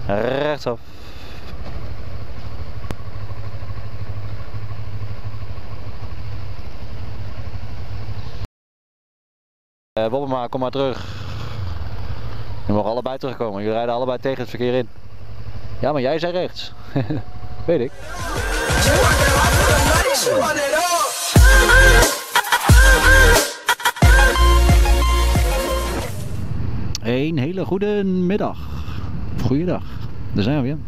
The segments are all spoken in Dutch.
Rechtsaf. Bobbema, kom maar terug. Je mag allebei terugkomen. Jullie rijden allebei tegen het verkeer in. Ja, maar jij zei rechts. Weet ik. Een hele goede middag. Goeiedag. Daar zijn we weer.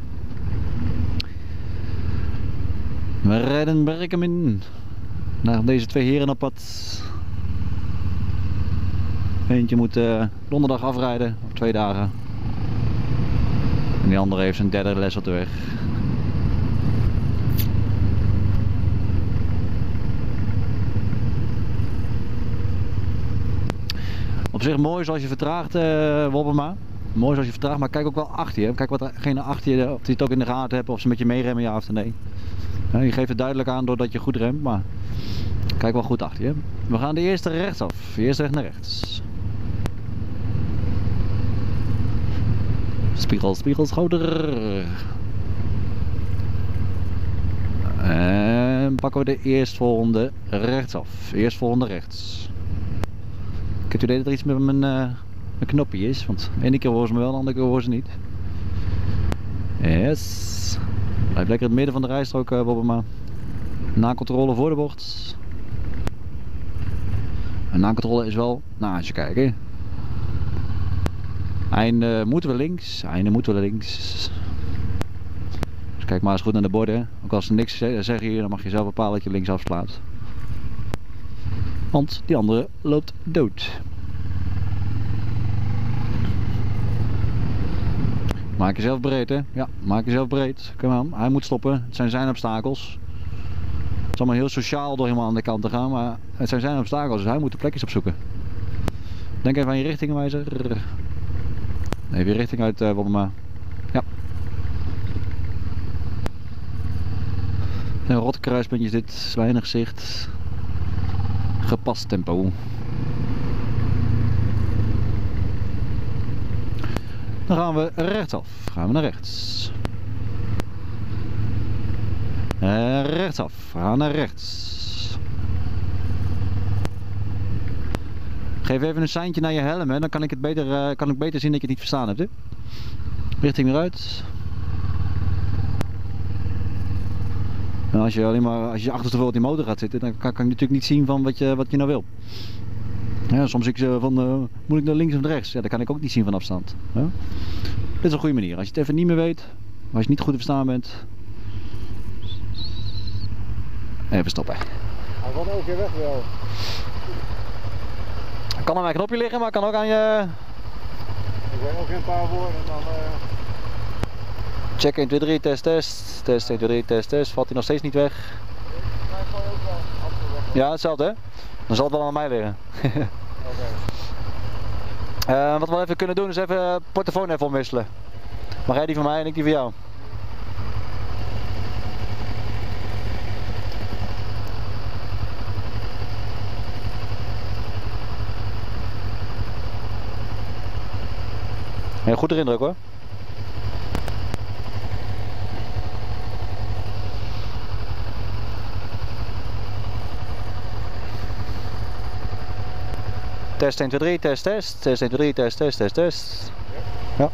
We rijden Berkem in. Naar deze twee heren op pad. Eentje moet donderdag afrijden, op 2 dagen. En die andere heeft zijn 3e les op de weg. Op zich mooi zoals je vertraagt, Wobbema. Mooi zoals je vertraagt, maar kijk ook wel achter je. Kijk wat degene achter je, of die het ook in de gaten hebben, of ze met je meeremmen, ja of nee. Je geeft het duidelijk aan doordat je goed remt, maar kijk wel goed achter je. We gaan de eerste rechtsaf. Eerst recht naar rechts. Spiegel, spiegel, schouder. En pakken we de eerstvolgende rechtsaf. Eerstvolgende rechts. Ik heb het idee dat er iets met mijn knopje is, want de ene keer horen ze me wel, de andere keer horen ze niet. Yes. Blijf lekker in het midden van de rijstrook, Bobbema. Na-controle voor de bocht. En na-controle is wel naast je kijken. Einde moeten we links, einde moeten we links. Dus kijk maar eens goed naar de borden. Ook als ze niks zeggen hier, dan mag je zelf bepalen dat je links afslaat. Want die andere loopt dood. Maak jezelf breed, hè? Ja, maak jezelf breed. Kom aan, hij moet stoppen. Het zijn zijn obstakels. Het is allemaal heel sociaal door helemaal aan de kant te gaan, maar het zijn zijn obstakels, dus hij moet de plekjes opzoeken. Denk even aan je richtingwijzer. Even je richting uit, Wobbema. Ja. Een rotte kruispuntjes dit, weinig zicht. Gepast tempo. Dan gaan we rechtsaf. Gaan we naar rechts. Rechtsaf. We gaan naar rechts. Geef even een seintje naar je helm, hè. Dan kan ik het beter, kan ik beter zien dat je het niet verstaan hebt. Hè. Richting eruit. En als je achterstevoren op die motor gaat zitten, dan kan ik natuurlijk niet zien van wat je nou wil. Ja, soms zie ik ze van, moet ik naar links of naar rechts? Ja, dat kan ik ook niet zien van afstand. Ja? Dit is een goede manier. Als je het even niet meer weet, als je niet goed te verstaan bent, even stoppen. Hij gaat ook weer weg wel. Kan aan mijn knopje liggen, maar kan ook aan je... Ik weet ook een paar woorden en dan... Check 1, 2, 3, test, test. Test 1, 2, 3, test, test. Valt hij nog steeds niet weg? Hij valt ook wel af. Ja, hetzelfde hè? Dan zal het wel aan mij liggen. Okay. Wat we even kunnen doen is even portofoon even omwisselen. Mag jij die van mij en ik die van jou? Ja, goed erin druk hoor. Test 1, 2, 3, test, test. Test 1, 2, 3, test, test, test, test. Ja.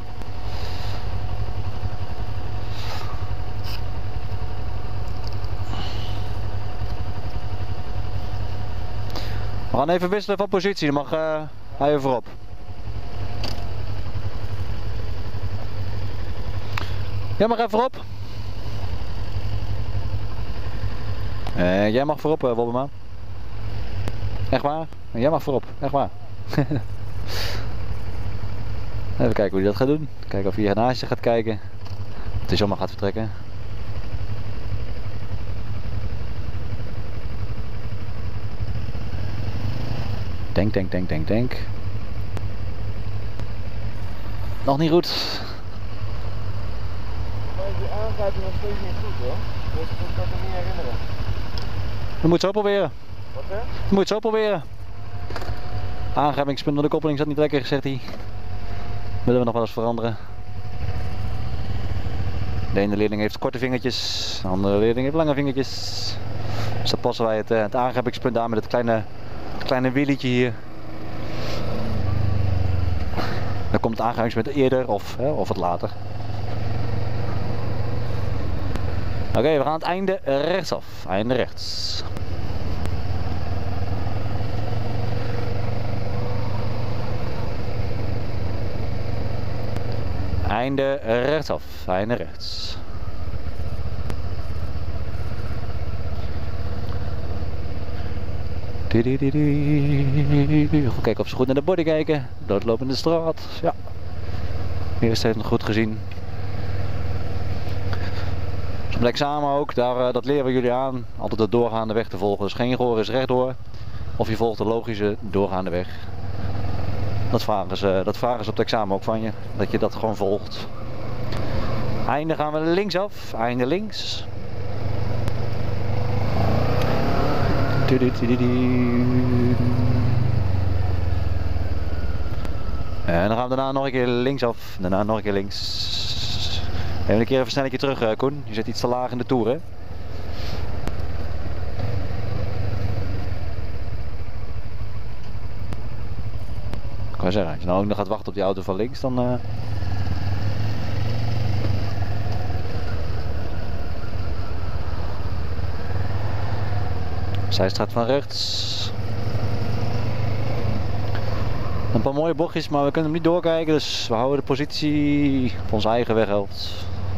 We gaan even wisselen van positie, dan mag hij even voorop. Jij mag even voorop. Jij mag voorop, Wobbema. Echt waar? Jij mag voorop, echt waar. Even kijken hoe hij dat gaat doen. Kijken of hij hier naast je gaat kijken. Of hij zomaar gaat vertrekken. Denk, denk, denk, denk, denk. Nog niet goed. Maar die aangrijping nog steeds niet goed hoor. Dus ik kan me niet herinneren. Je moet het zo proberen. Wat hè? Je moet het zo proberen. Aangrijpingspunt door de koppeling zat niet lekker, zegt hij. Willen we nog wel eens veranderen. De ene leerling heeft korte vingertjes, de andere leerling heeft lange vingertjes. Dus dan passen wij het aangrijpingspunt aan met het kleine wieltje hier. Dan komt het aangrijpingspunt eerder of wat later. Oké, we gaan het einde rechtsaf. Einde rechts. Einde rechtsaf. Einde rechts. Goed kijken of ze goed naar de body kijken. Doodlopen in de straat. Ja. Eerst heeft nog goed gezien. Op het examen ook, dat leren we jullie aan. Altijd de doorgaande weg te volgen. Dus geen gehoor is rechtdoor. Of je volgt de logische doorgaande weg. Dat vragen ze op het examen ook van je. Dat je dat gewoon volgt. Einde gaan we linksaf. Einde links. En dan gaan we daarna nog een keer linksaf. Daarna nog een keer links. Even een keer een versnellingje terug, Koen. Je zit iets te laag in de toer, hè? Ik kan zeggen, als je nou ook nog gaat wachten op die auto van links, dan... Zijstraat van rechts. Een paar mooie bochtjes, maar we kunnen hem niet doorkijken, dus we houden de positie op onze eigen weghelft.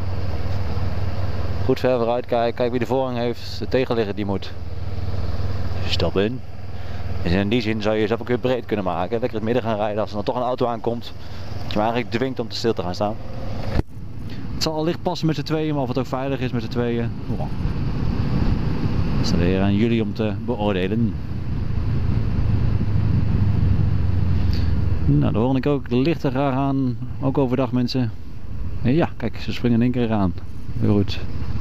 Goed ver vooruit kijken, kijk wie de voorrang heeft, de tegenligger die moet stoppen. Dus in die zin zou je jezelf ook weer breed kunnen maken, lekker in het midden gaan rijden als er dan toch een auto aankomt. Dat je hem eigenlijk dwingt om te stil te gaan staan. Het zal al licht passen met z'n tweeën, maar of het ook veilig is met z'n tweeën. Dat is dan weer aan jullie om te beoordelen. Nou, daar hoor ik ook de lichten graag aan, ook overdag mensen. Ja, kijk, ze springen in één keer aan. Heel goed.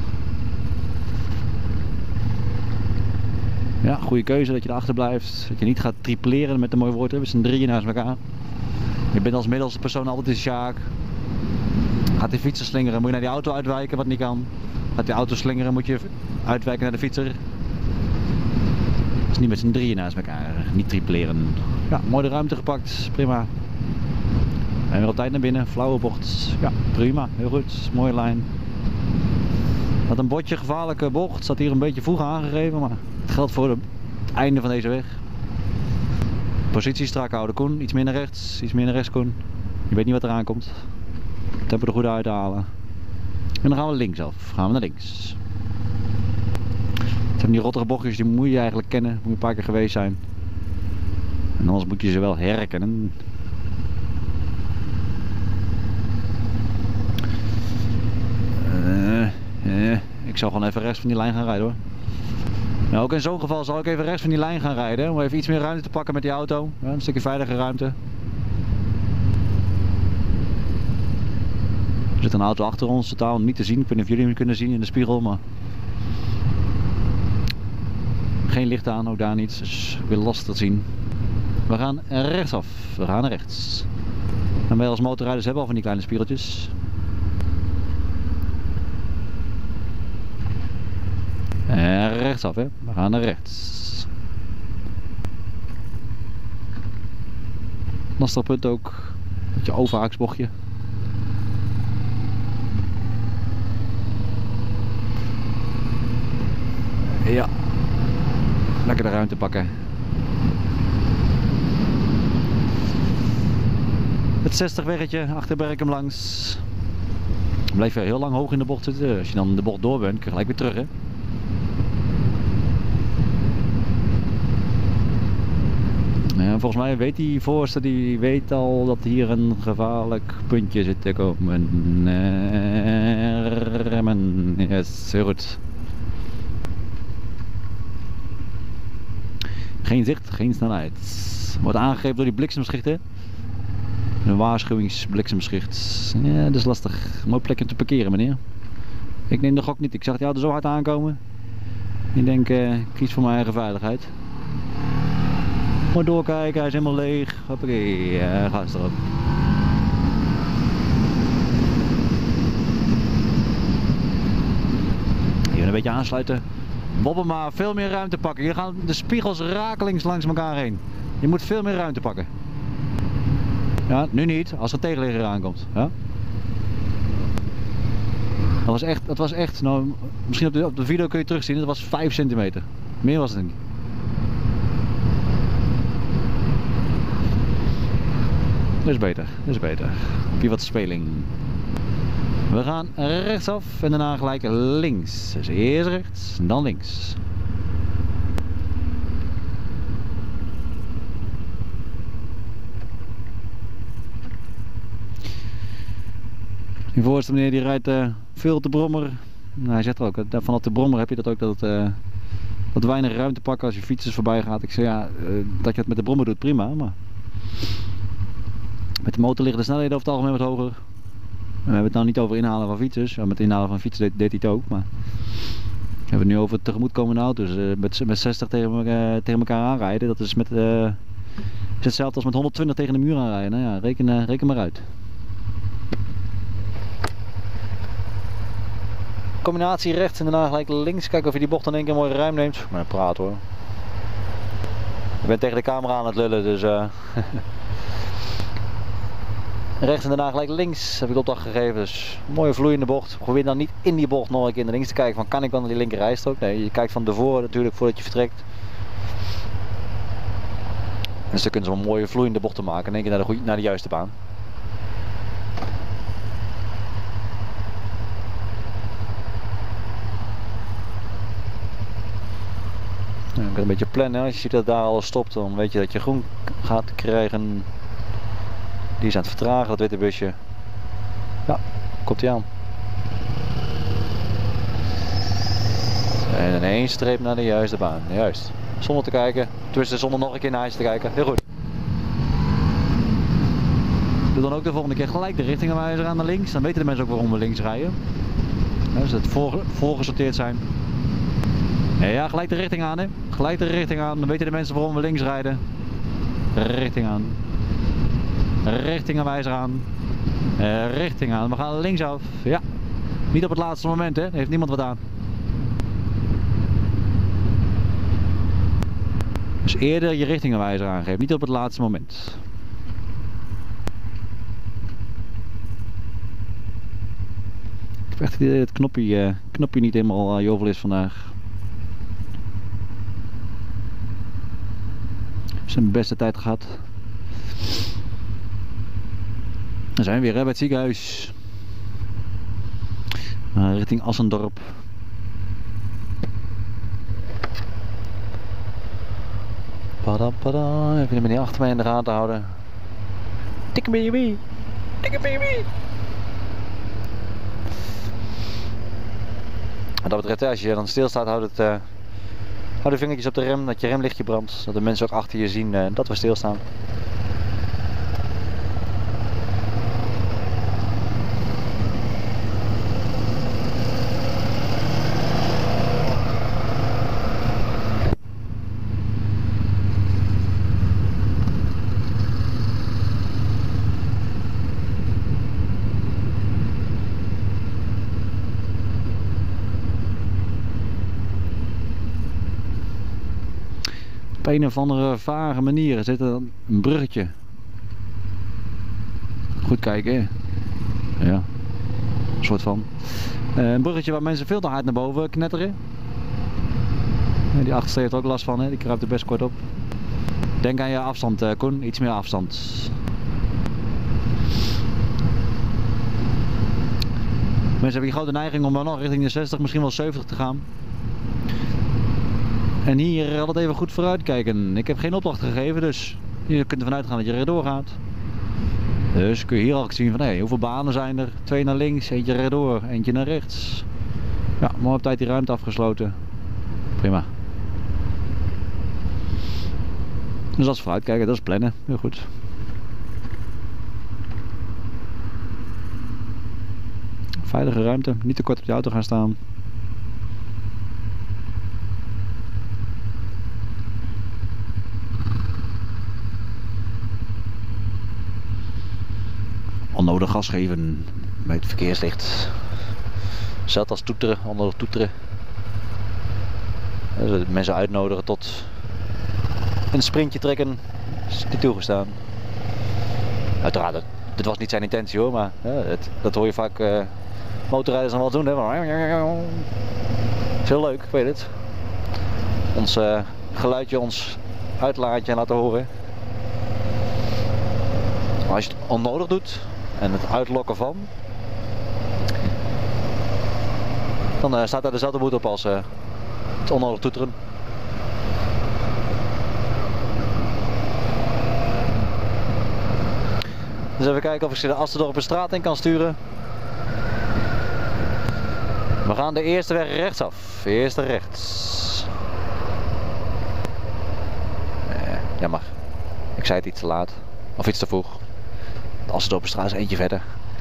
Ja, goede keuze dat je erachter blijft. Dat je niet gaat tripleren met een mooi woord. We zijn drieën naast elkaar. Je bent als middelste persoon altijd in sjaak. Gaat die fietser slingeren, moet je naar die auto uitwijken wat niet kan. Gaat die auto slingeren, moet je uitwijken naar de fietser. Dus niet met z'n drieën naast elkaar, niet tripleren. Ja, mooi de ruimte gepakt, prima. En weer op tijd naar binnen, flauwe bocht. Ja, prima, heel goed, mooie lijn. Had een bordje, gevaarlijke bocht, staat hier een beetje vroeg aangegeven, maar het geldt voor het einde van deze weg. Positie strak houden, Koen, iets meer naar rechts, Koen. Je weet niet wat eraan komt. Tempo er goed uithalen. En dan gaan we linksaf, gaan we naar links. Het zijn die rottige bochtjes, die moet je eigenlijk kennen, moet je een paar keer geweest zijn. En anders moet je ze wel herkennen. Ik zal gewoon even rechts van die lijn gaan rijden hoor. Nou, ook in zo'n geval zal ik even rechts van die lijn gaan rijden. Om even iets meer ruimte te pakken met die auto. Ja, een stukje veilige ruimte. Er zit een auto achter ons, totaal niet te zien. Ik weet niet of jullie hem kunnen zien in de spiegel, maar... Geen licht aan, ook daar niet. Dus ik wil lastig zien. We gaan rechtsaf. We gaan naar rechts. En wij als motorrijders hebben al van die kleine spiegeltjes. En rechtsaf, hè. We gaan naar rechts. Lastig punt ook. Beetje overhaaksbochtje. Ja. Lekker de ruimte pakken. Het 60 weggetje, achter Berkem langs. Blijf je heel lang hoog in de bocht zitten. Als je dan de bocht door bent, kun je gelijk weer terug, hè. Ja, volgens mij weet die voorste, die weet al dat hier een gevaarlijk puntje zit te komen. Remmen. Yes, heel goed. Geen zicht, geen snelheid. Wordt aangegeven door die bliksemschichten. Een waarschuwingsbliksemschicht. Ja, dat is lastig. Mooi plekje om te parkeren, meneer. Ik neem de gok niet. Ik zag die auto zo hard aankomen. Ik denk, ik kies voor mijn eigen veiligheid. Maar doorkijken, hij is helemaal leeg. Hoppakee, gas erop. beetje aansluiten. Bobben maar veel meer ruimte pakken. Hier gaan de spiegels rakelings langs elkaar heen. Je moet veel meer ruimte pakken. Ja, nu niet, als er tegenligger aankomt. Ja? Dat was echt, nou, misschien op de video kun je terugzien, dat was 5 centimeter. Meer was het niet. Dat is beter, dat is beter. Heb je wat speling. We gaan rechtsaf en daarna gelijk links. Dus eerst rechts, dan links. Die voorste meneer die rijdt veel op de brommer. Nou, hij zegt ook, vanaf de brommer heb je dat ook dat weinig ruimte pakken als je fietsers voorbij gaat. Ik zeg ja, dat je het met de brommer doet prima, maar met de motor liggen de snelheden over het algemeen wat hoger. We hebben het nou niet over inhalen van fietsers. Ja, met inhalen van fietsers deed hij het ook, maar we hebben het nu over tegemoetkomende auto's. Met 60 tegen elkaar aanrijden, dat is hetzelfde als met 120 tegen de muur aanrijden. Nou ja, reken maar uit. Combinatie rechts en daarna gelijk links. Kijken of je die bocht in één keer mooi ruim neemt. Maar praat hoor. Ik ben tegen de camera aan het lullen, dus rechts en daarna gelijk links heb ik de opdracht gegeven. Dus mooie vloeiende bocht. Probeer dan niet in die bocht nog een keer naar links te kijken van kan ik wel naar die linker rijstrook. Nee, je kijkt van tevoren natuurlijk voordat je vertrekt. Dus dan kunnen ze een mooie vloeiende bocht te maken in één keer naar de juiste baan. Nou, ik kan een beetje plannen. Als je ziet dat daar alles stopt, dan weet je dat je groen gaat krijgen. Die is aan het vertragen, dat witte busje. Ja, komt hij aan. En in één streep naar de juiste baan. Juist. Zonder te kijken. Tenminste, zonder nog een keer naar huis te kijken. Heel goed. Doe dan ook de volgende keer gelijk de richtingenwijzer aan naar links. Dan weten de mensen ook waarom we links rijden. Dus het voorgesorteerd zijn. Ja, gelijk de richting aan, hè. Gelijk de richting aan. Dan weten de mensen waarom we links rijden. Richting aan. Richtingenwijzer aan. Richting aan. We gaan linksaf. Ja. Niet op het laatste moment, hè. Daar heeft niemand wat aan. Dus eerder je richtingenwijzer aangeven. Niet op het laatste moment. Ik heb echt het idee dat het knopje niet helemaal jovel is vandaag. Zijn beste tijd gehad. Dan zijn we weer bij het ziekenhuis. Richting Assendorp. Pada. Even de meneer achter mij in de gaten houden. Dikke baby. Dikke baby. Wat dat betreft, als je dan stilstaat, hou de vingertjes op de rem, dat je remlichtje brandt. Dat de mensen ook achter je zien dat we stilstaan. Op een of andere vage manier zit er een bruggetje. Goed kijken, hè? Ja, een soort van. Een bruggetje waar mensen veel te hard naar boven knetteren. Die achterste heeft er ook last van, hè? Die kruipt er best kort op. Denk aan je afstand, Koen. Iets meer afstand. Mensen hebben die grote neiging om wel nog richting de 60, misschien wel 70 te gaan. En hier altijd even goed vooruit kijken. Ik heb geen opdracht gegeven, dus je kunt ervan uitgaan dat je rechtdoor gaat. Dus kun je hier al zien van hey, hoeveel banen zijn er? 2 naar links, eentje rechtdoor, eentje naar rechts. Ja, mooi op tijd die ruimte afgesloten. Prima. Dus dat is vooruit kijken, dat is plannen. Heel goed. Veilige ruimte, niet te kort op de auto gaan staan. Onnodig gas geven bij het verkeerslicht. Zet als toeteren, onnodig toeteren. Dus mensen uitnodigen tot een sprintje trekken is niet toegestaan. Uiteraard, dit was niet zijn intentie hoor, maar dat hoor je vaak motorrijders dan wel doen. Hè? Het is heel leuk, ik weet het. Ons geluidje, ons uitlaatje laten horen. Maar als je het onnodig doet en het uitlokken van, dan staat daar dezelfde boete op als het onnodig toeteren. Dus even kijken of ik ze de Asterdorp straat in kan sturen. We gaan de eerste weg rechtsaf. Eerste rechts. Jammer. Ik zei het iets te laat. Of iets te vroeg. De Asterdorp straat is eentje verder.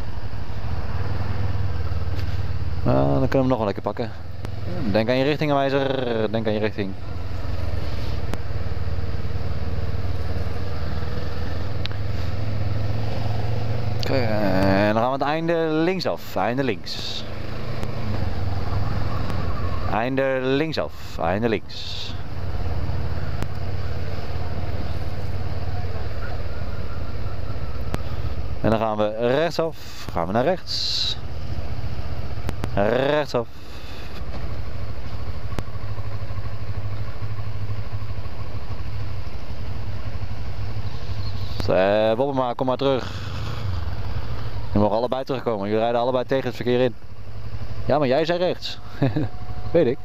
Dan kunnen we hem nog wel lekker pakken. Denk aan je richtingaanwijzer. Denk aan je richting. En dan gaan we het einde linksaf. Einde links. Einde linksaf. Einde links. En dan gaan we rechtsaf. Gaan we naar rechts. Rechtsaf. Bobbema, kom maar terug. We mogen allebei terugkomen. Jullie rijden allebei tegen het verkeer in. Ja, maar jij zei rechts. Weet ik.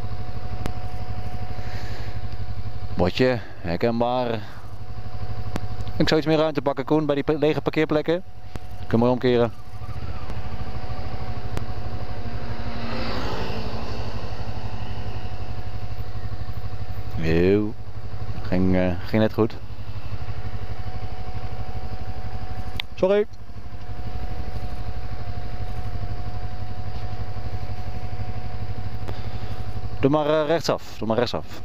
Bordje, herkenbaar. Ik zou iets meer ruimte pakken, Koen, bij die lege parkeerplekken. Kun je omkeren. Eeuw. Ging net goed. Sorry. Doe maar rechtsaf. Doe maar rechtsaf.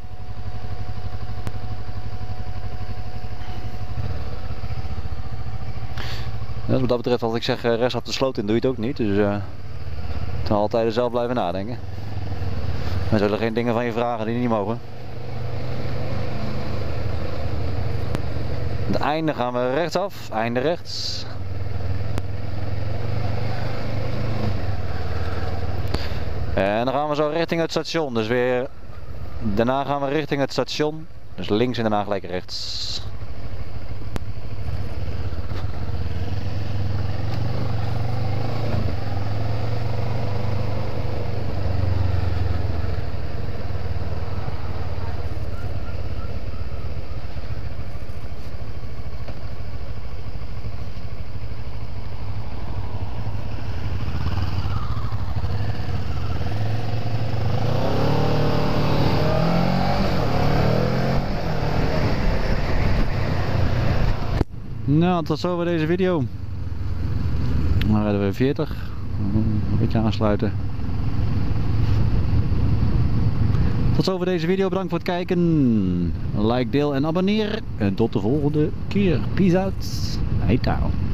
Dus wat dat betreft, als ik zeg rechtsaf de sloot in, doe je het ook niet. Dus dan altijd zelf blijven nadenken. We zullen geen dingen van je vragen die niet mogen. Het einde gaan we rechtsaf. Einde rechts. En dan gaan we zo richting het station. Dus weer. Daarna gaan we richting het station. Dus links en daarna gelijk rechts. Nou, tot zover deze video. Dan rijden we 40. Een beetje aansluiten. Tot zover deze video. Bedankt voor het kijken. Like, deel en abonneer. En tot de volgende keer. Peace out. Hey, ciao.